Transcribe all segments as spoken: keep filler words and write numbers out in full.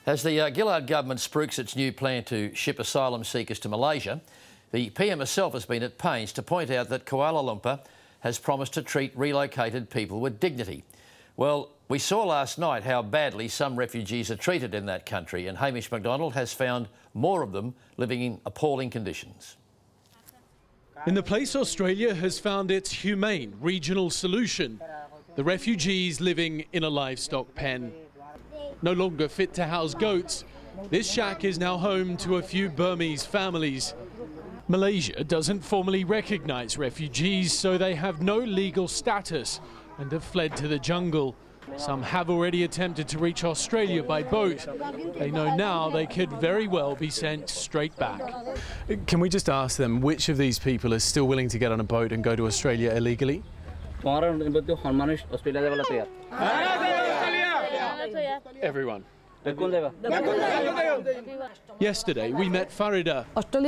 As the uh, Gillard government spruiks its new plan to ship asylum seekers to Malaysia, the P M herself has been at pains to point out that Kuala Lumpur has promised to treat relocated people with dignity. Well, we saw last night how badly some refugees are treated in that country, and Hamish McDonald has found more of them living in appalling conditions. In the place Australia has found its humane regional solution, the refugees living in a livestock pen. No longer fit to house goats, this shack is now home to a few Burmese families. Malaysia doesn't formally recognise refugees, so they have no legal status and have fled to the jungle. Some have already attempted to reach Australia by boat. They know now they could very well be sent straight back. Can we just ask them which of these people are still willing to get on a boat and go to Australia illegally? Everyone. Yesterday we met Farida.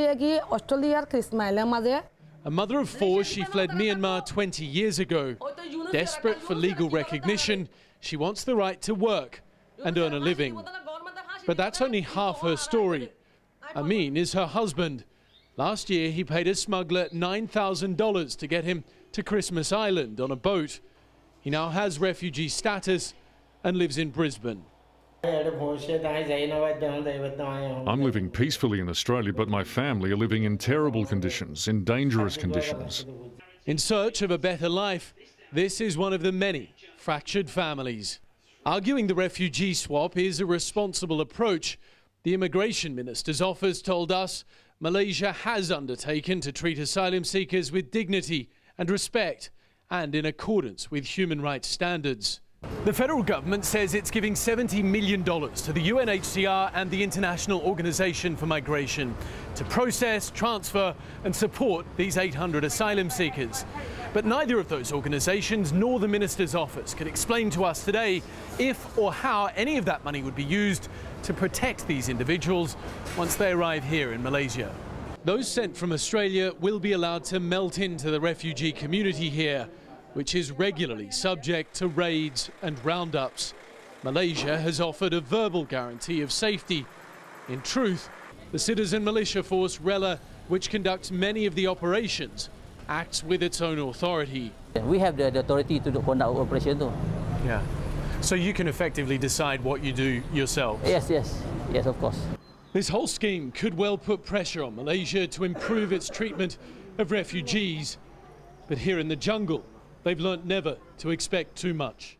A mother of four, she fled Myanmar twenty years ago. Desperate for legal recognition, she wants the right to work and earn a living. But that's only half her story. Amin is her husband. Last year he paid a smuggler nine thousand dollars to get him to Christmas Island on a boat. He now has refugee status and lives in Brisbane. I'm living peacefully in Australia, but my family are living in terrible conditions, in dangerous conditions. In search of a better life, this is one of the many fractured families. Arguing the refugee swap is a responsible approach, the Immigration Minister's office told us Malaysia has undertaken to treat asylum seekers with dignity and respect and in accordance with human rights standards. The federal government says it's giving seventy million dollars to the U N H C R and the International Organization for Migration to process, transfer and support these eight hundred asylum seekers. But neither of those organisations nor the Minister's office could explain to us today if or how any of that money would be used to protect these individuals once they arrive here in Malaysia. Those sent from Australia will be allowed to melt into the refugee community here, which is regularly subject to raids and roundups. Malaysia has offered a verbal guarantee of safety. In truth, the citizen militia force Rela, which conducts many of the operations, acts with its own authority. We have the, the authority to conduct our operation too. Yeah. So you can effectively decide what you do yourself? Yes, yes. Yes, of course. This whole scheme could well put pressure on Malaysia to improve its treatment of refugees. But here in the jungle, they've learnt never to expect too much.